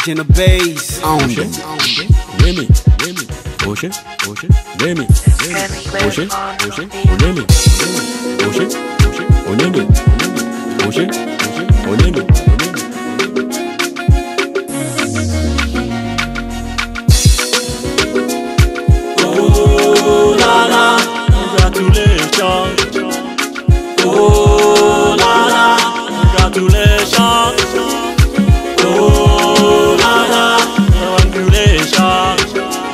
Jenna Bass on Remy, Ocean, Remy, Ocean, Remy, Ocean, Remy. Oh la la, congratulations. Oh la la, congratulations. Oh la la, congratulations.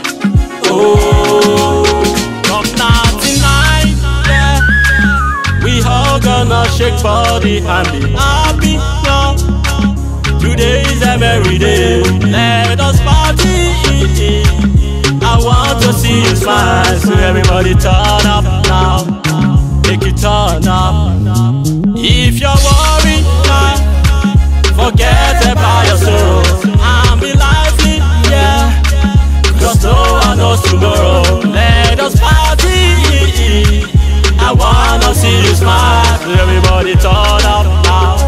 Oh, from 99, yeah, we all gonna shake body and be happy, yeah. Today is a merry day, let us party. I want to see you smile, so everybody turn up now. Make it turn up. If you're worried, forget about your sorrow and be lively, yeah. Cause no one knows tomorrow. Let us party. I wanna see you smile, so everybody turn up now.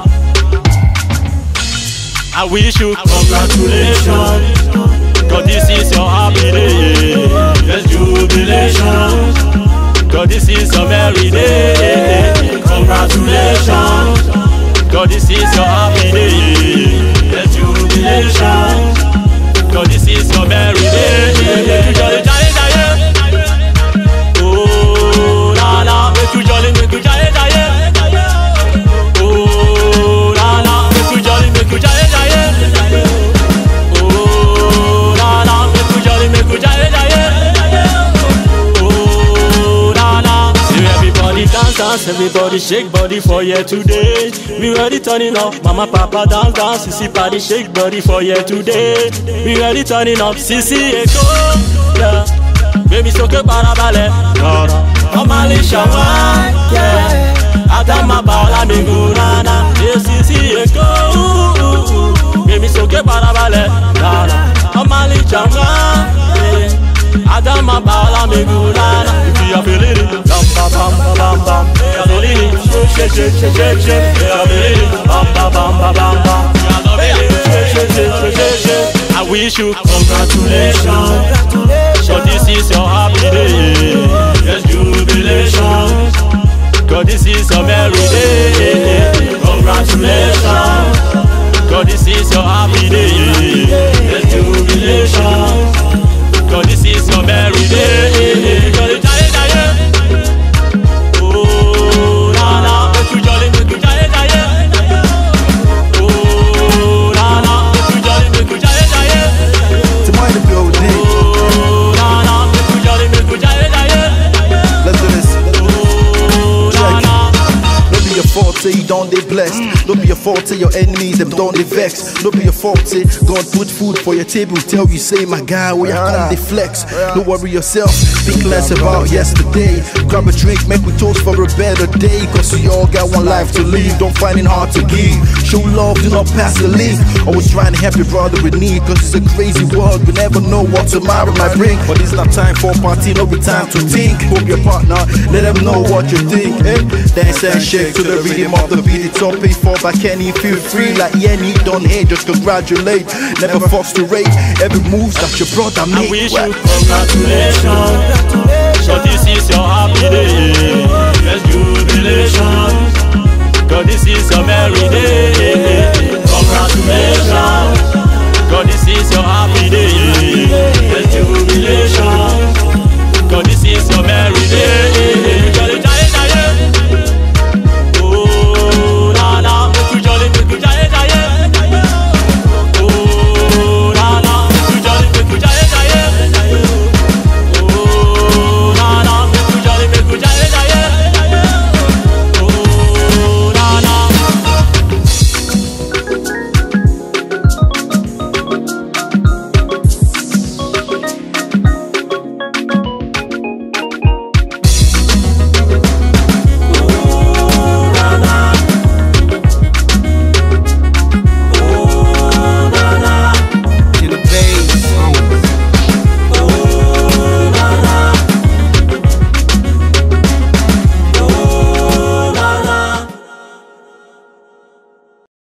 I wish you congratulations, cause this is your happy day. Yes, jubilation, cause this is a merry day. Congratulations, cause this is your happy day. Yes, jubilation, cause this is your merry day. Oh la la, make you jolly, make you jolly, jolly. Oh la la, make you jolly, make you jolly, jolly. Dance, everybody shake body for here today. We ready turning up, mama, papa dance, dance. Sisi party shake body for here today. We ready turning up, Sisi Eko, yeah. Baby soke para balẹ̀, ọmọ alẹ́ ṣàwọn, yeah. Adama bala mi gurana, yeah. Sisi Eko, baby soke para balẹ̀, ọmọ alẹ́ ṣàwọn, yeah. Adama bala mi gurana. If you are feeling it, bam bam bam bam bam. Shake, shake, shake, shake, shake. Bam bam bam bam bam bam. Shake, shake, shake, shake, shake. I wish you congratulations, cause this is your happy day. Yes, jubilation, cause this is your merry day. Congratulations, cause this is your happy day. Yes, jubilation, cause this is your merry day. Don't they blessed? Don't be a fault to your enemies, them don't they vex. Don't be a fault to God put food for your table. Tell you say my guy where you come they flex. Don't worry yourself, think less about yesterday. Grab a drink, make we toast for a better day. Cause we all got one life to live, don't find it hard to give. Show love, do not pass the link. Always trying to help your brother in need. Cause it's a crazy world, we never know what tomorrow might bring. But it's not time for a party, no be time to think. Hope your partner, let them know what you think, eh? Dance and shake to the rhythm of the beat. It's all paid for by Kenny, feel free like Yenny. Don't hate, just congratulate. Never frustrate, every move that your brother make. I wish you congratulations, cause this is your happy day. Yes, jubilation, cause this is your merry day.